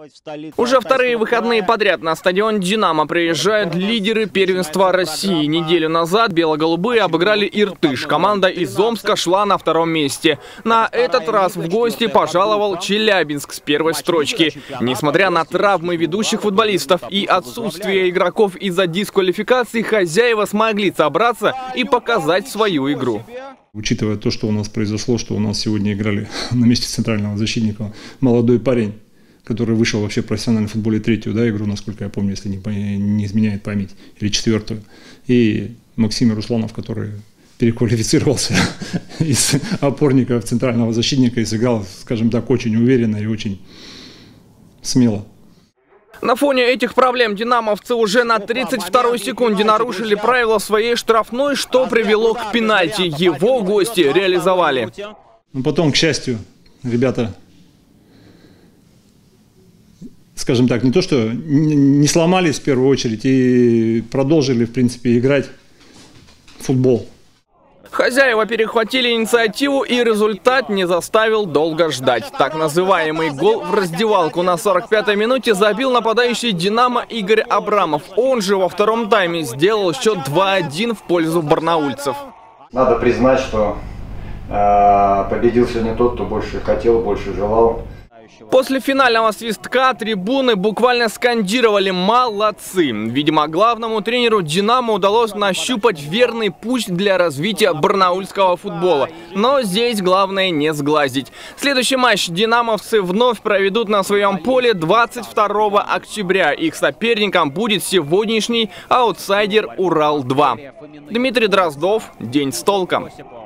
Уже вторые выходные подряд на стадион «Динамо» приезжают лидеры первенства России. Неделю назад бело-голубые обыграли Иртыш. Команда из Омска шла на втором месте. На этот раз в гости пожаловал Челябинск с первой строчки. Несмотря на травмы ведущих футболистов и отсутствие игроков из-за дисквалификации, хозяева смогли собраться и показать свою игру. Учитывая то, что у нас произошло, что у нас сегодня играли на месте центрального защитника молодой парень, который вышел вообще в профессиональном футболе третью игру, насколько я помню, если не изменяет память, или четвертую. И Максим Русланов, который переквалифицировался из опорника в центрального защитника и сыграл, скажем так, очень уверенно и очень смело. На фоне этих проблем динамовцы уже на 32-й секунде нарушили правила своей штрафной, что привело к пенальти. Его гости реализовали. Но потом, к счастью, ребята, скажем так, не то что не сломались в первую очередь и продолжили, в принципе, играть в футбол. Хозяева перехватили инициативу, и результат не заставил долго ждать. Так называемый гол в раздевалку на 45-й минуте забил нападающий «Динамо» Игорь Абрамов. Он же во втором тайме сделал счет 2-1 в пользу барнаульцев. Надо признать, что победил сегодня тот, кто больше хотел, больше желал. После финального свистка трибуны буквально скандировали «молодцы». Видимо, главному тренеру «Динамо» удалось нащупать верный путь для развития барнаульского футбола. Но здесь главное не сглазить. Следующий матч динамовцы вновь проведут на своем поле 22 октября. Их соперником будет сегодняшний аутсайдер «Урал-2». Дмитрий Дроздов. День с толком.